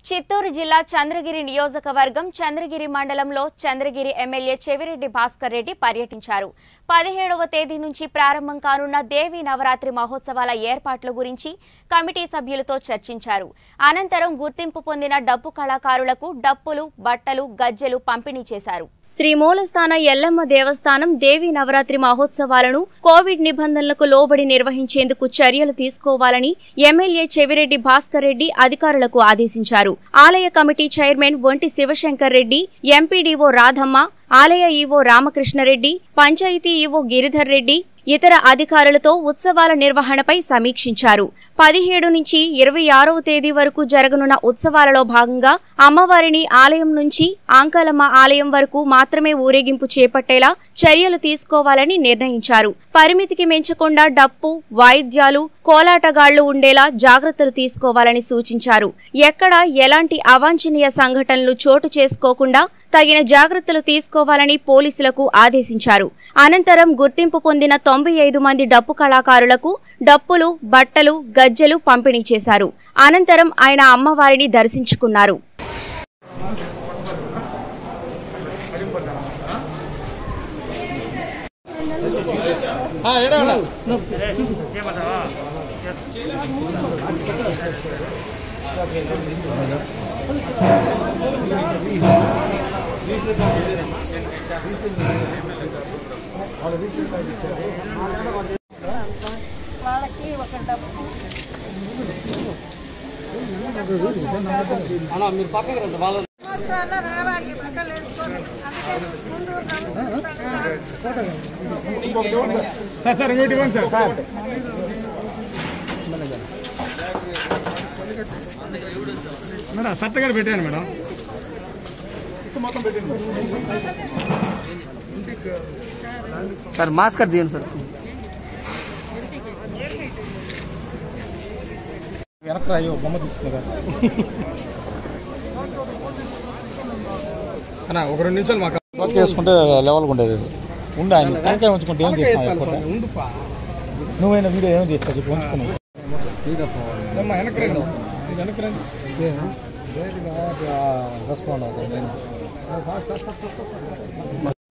చిత్తూరు జిల్లా చంద్రగిరి నియోజకవర్గం చంద్రగిరి మండలంలో చంద్రగిరి ఎమ్మెల్యే చెవిరెడ్డి భాస్కర్ రెడ్డి పర్యటించారు. 17వ తేదీ నుంచి ప్రారంభం కానున్న దేవి నవరాత్రి మహోత్సవాల ఏర్పాట్ల గురించి కమిటీ సభ్యులతో చర్చించారు. అనంతరం గుర్తింపు పొందిన డప్పు కళాకారులకు డప్పులు, బట్టలు, గజ్జెలు పంపిణీ చేశారు. శ్రీ మూలస్థాన ఎల్లమ్మ దేవస్థానం దేవి నవరాత్రి మహోత్సవాలను కోవిడ్ నిబంధనలకు లోబడి నిర్వహించేందుకు చర్యలు తీసుకోవాలని ఎమ్మెల్యే చెవిరెడ్డి భాస్కర్ రెడ్డి అధికారులకు ఆదేశించారు. ఆలయ కమిటీ చైర్మన్ ఒంటి శివశంకర్ రెడ్డి, ఎంపీడీఓ రాధమ్మ, ఆలయ ఈవో రామకృష్ణరెడ్డి, పంచాయతీ ఈవో గిరిధర్ రెడ్డి ఇతర అధికారులతో ఉత్సవాల నిర్వహణపై సమీక్షించారు. 17 నుంచి 26వ తేదీ వరకు జరగనున్న ఉత్సవాలలో భాగంగా అమ్మవారిని ఆలయం నుంచి ఆంకాలమ్మ ఆలయం వరకు మాత్రమే ఊరేగింపు చేపట్టేలా చర్యలు తీసుకోవాలని నిర్ణయించారు. పరిమితికి మించకుండా డప్పు, వాయిద్యాలు, కోలాటగాళ్లు ఉండేలా జాగ్రత్తలు తీసుకోవాలని సూచించారు. ఎక్కడా ఎలాంటి అవాంఛనీయ సంఘటనలు చోటు చేసుకోకుండా తగిన జాగ్రత్తలు తీసుకోవాలని పోలీసులకు ఆదేశించారు. అనంతరం గుర్తింపు పొందిన 95 మంది డప్పు కళాకారులకు డప్పులు, బట్టలు, గజ్జెలు పంపిణీ చేశారు. అనంతరం ఆయన అమ్మవారిని దర్శించుకున్నారు. వాళ్ళకి ఒక డబ్బు మీరు పక్కన రండి. వాళ్ళు రావాలి బట్టలు వేసుకొని సార్ ఇంకోటి ఇవ్వండి సార్. మేడం సత్తగడ పెట్టాను మేడం. మొత్తం పెట్టండి సార్. మాస్క్ తీయండి సార్. వెనక్కి అయ్యో బొమ్మ తీసుకున్నారు అన్న. ఒక 2 నిమిషాలు మాకు వర్క్ చేసుకుంటే లెవెల్గా ఉండేది. ఉండి ఆయన టెంకాయ ఉంచుకుంటే ఏం చేస్తాను. నువ్వైనా వీడియో ఏం చేస్తావు చెప్పి ఉంచుకున్నావు. వెనక్కి రండి, వెనక్కి రండి. రెస్పాండ్ అవుతుంది.